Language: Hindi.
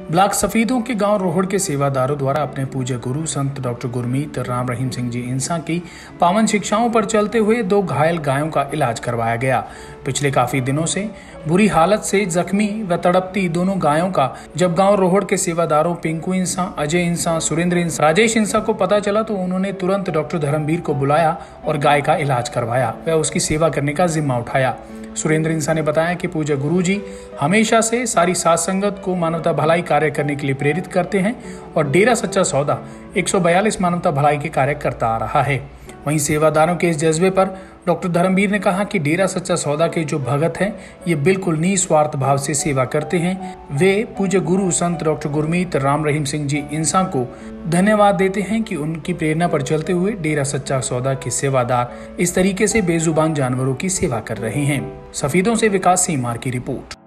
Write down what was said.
ब्लॉक सफीदों के गांव रोहड़ के सेवादारों द्वारा अपने पूज्य गुरु संत डॉक्टर गुरमीत राम रहीम सिंह जी इंसा की पावन शिक्षाओं पर चलते हुए 2 घायल गायों का इलाज करवाया गया। पिछले काफी दिनों से बुरी हालत से जख्मी व तड़पती दोनों गायों का जब गांव रोहड़ के सेवादारों पिंकू इंसा, अजय इंसा, सुरेंद्र इंसा, राजेश इंसा को पता चला तो उन्होंने तुरंत डॉक्टर धर्मवीर को बुलाया और गाय का इलाज करवाया व उसकी सेवा करने का जिम्मा उठाया। सुरेंद्र इंसा ने बताया कि पूज्य गुरुजी हमेशा से सारी साथ संगत को मानवता भलाई कार्य करने के लिए प्रेरित करते हैं और डेरा सच्चा सौदा 142 मानवता भलाई के कार्य करता आ रहा है। वहीं सेवादारों के इस जज्बे पर डॉक्टर धर्मवीर ने कहा कि डेरा सच्चा सौदा के जो भगत हैं ये बिल्कुल निस्वार्थ भाव से सेवा करते हैं। वे पूज्य गुरु संत डॉक्टर गुरमीत राम रहीम सिंह जी इंसा को धन्यवाद देते हैं कि उनकी प्रेरणा पर चलते हुए डेरा सच्चा सौदा के सेवादार इस तरीके से बेजुबान जानवरों की सेवा कर रहे हैं। सफीदों से विकास सीमार की रिपोर्ट।